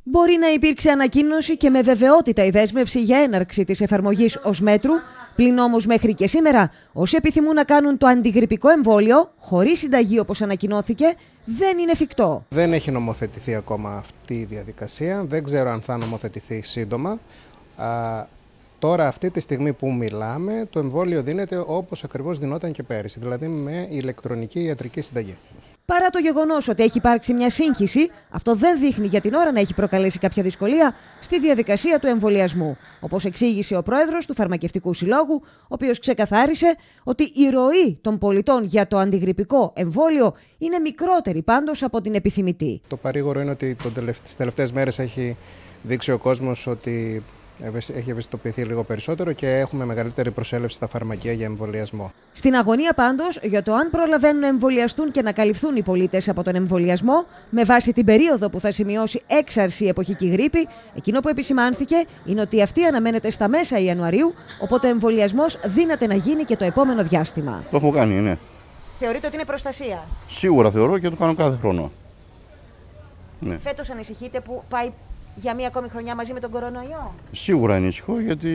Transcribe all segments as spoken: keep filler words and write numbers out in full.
Μπορεί να υπήρξε ανακοίνωση και με βεβαιότητα η δέσμευση για έναρξη της εφαρμογής ως μέτρου, πλην όμως μέχρι και σήμερα όσοι επιθυμούν να κάνουν το αντιγρυπικό εμβόλιο χωρίς συνταγή όπως ανακοινώθηκε δεν είναι εφικτό. Δεν έχει νομοθετηθεί ακόμα αυτή η διαδικασία, δεν ξέρω αν θα νομοθετηθεί σύντομα. Α, τώρα αυτή τη στιγμή που μιλάμε το εμβόλιο δίνεται όπως ακριβώς δινόταν και πέρυσι, δηλαδή με ηλεκτρονική ιατρική συνταγή. Παρά το γεγονός ότι έχει υπάρξει μια σύγχυση, αυτό δεν δείχνει για την ώρα να έχει προκαλέσει κάποια δυσκολία στη διαδικασία του εμβολιασμού. Όπως εξήγησε ο πρόεδρος του Φαρμακευτικού Συλλόγου, ο οποίος ξεκαθάρισε ότι η ροή των πολιτών για το αντιγρυπικό εμβόλιο είναι μικρότερη πάντως από την επιθυμητή. Το παρήγορο είναι ότι τις τελευταίες μέρες έχει δείξει ο κόσμος ότι έχει ευαισθητοποιηθεί λίγο περισσότερο και έχουμε μεγαλύτερη προσέλευση στα φαρμακεία για εμβολιασμό. Στην αγωνία πάντως για το αν προλαβαίνουν να εμβολιαστούν και να καλυφθούν οι πολίτες από τον εμβολιασμό, με βάση την περίοδο που θα σημειώσει έξαρση η εποχική γρίπη, εκείνο που επισημάνθηκε είναι ότι αυτή αναμένεται στα μέσα Ιανουαρίου, οπότε ο εμβολιασμός δύναται να γίνει και το επόμενο διάστημα. Το έχω κάνει, ναι. Θεωρείτε ότι είναι προστασία? Σίγουρα θεωρώ και το κάνω κάθε χρόνο. Ναι. Φέτος ανησυχείτε που πάει για μία ακόμη χρονιά μαζί με τον κορονοϊό? Σίγουρα ανησυχώ, γιατί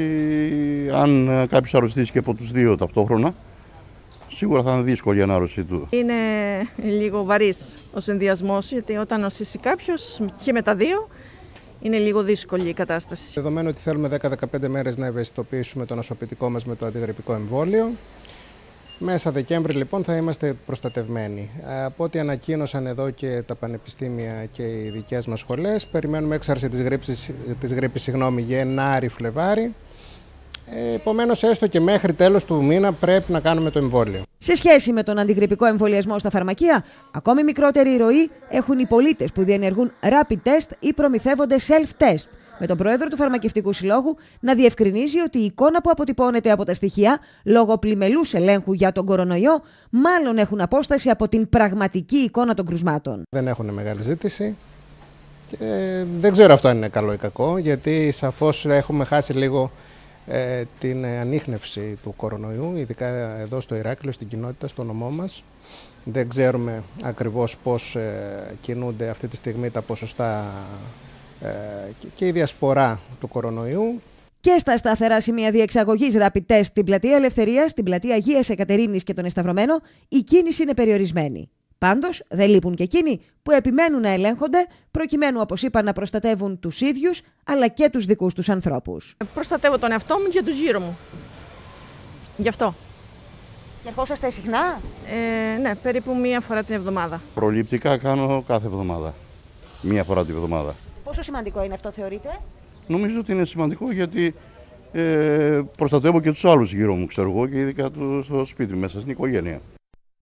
αν κάποιος αρρωστήσει και από τους δύο ταυτόχρονα, σίγουρα θα είναι δύσκολη η ανάρρωση του. Είναι λίγο βαρύς ο συνδυασμός, γιατί όταν νοσήσει κάποιος και με τα δύο, είναι λίγο δύσκολη η κατάσταση. Δεδομένου ότι θέλουμε δέκα με δεκαπέντε μέρες να ευαισθητοποιήσουμε το νοσοποιητικό μας με το αντιγρυπικό εμβόλιο, μέσα Δεκέμβρη λοιπόν θα είμαστε προστατευμένοι. Από ό,τι ανακοίνωσαν εδώ και τα πανεπιστήμια και οι δικές μας σχολές, περιμένουμε έξαρση της γρίπης, της γρίπης συγγνώμη, Γενάρη-Φλεβάρη. Επομένως, έστω και μέχρι τέλος του μήνα πρέπει να κάνουμε το εμβόλιο. Σε σχέση με τον αντιγρυπικό εμβολιασμό στα φαρμακεία, ακόμη μικρότερη ροή έχουν οι πολίτες που διενεργούν rapid test ή προμηθεύονται self-test, με τον πρόεδρο του Φαρμακευτικού Συλλόγου να διευκρινίζει ότι η εικόνα που αποτυπώνεται από τα στοιχεία, λόγω πλημελούς ελέγχου για τον κορονοϊό, μάλλον έχουν απόσταση από την πραγματική εικόνα των κρουσμάτων. Δεν έχουν μεγάλη ζήτηση και δεν ξέρω αυτό αν είναι καλό ή κακό, γιατί σαφώς έχουμε χάσει λίγο ε, την ανίχνευση του κορονοϊού, ειδικά εδώ στο Ηράκλειο, στην κοινότητα, στο νομό μας. Δεν ξέρουμε ακριβώς πώς ε, κινούνται αυτή τη στιγμή τα ποσοστά και η διασπορά του κορονοϊού. Και στα σταθερά σημεία διεξαγωγής rapid test στην πλατεία Ελευθερίας, στην πλατεία Αγίας Εκατερίνης και τον Εσταυρωμένο, η κίνηση είναι περιορισμένη. Πάντως, δεν λείπουν και εκείνοι που επιμένουν να ελέγχονται, προκειμένου, όπως είπα, να προστατεύουν τους ίδιους αλλά και τους δικούς τους ανθρώπους. Προστατεύω τον εαυτό μου και τους γύρω μου. Γι' αυτό. Και ερχόσαστε συχνά? Ε, ναι, περίπου μία φορά την εβδομάδα. Προληπτικά κάνω κάθε εβδομάδα. Μία φορά την εβδομάδα. Πόσο σημαντικό είναι αυτό, θεωρείτε? Νομίζω ότι είναι σημαντικό, γιατί ε, προστατεύω και τους άλλους γύρω μου, ξέρω εγώ, και ειδικά το, στο σπίτι μέσα στην οικογένεια.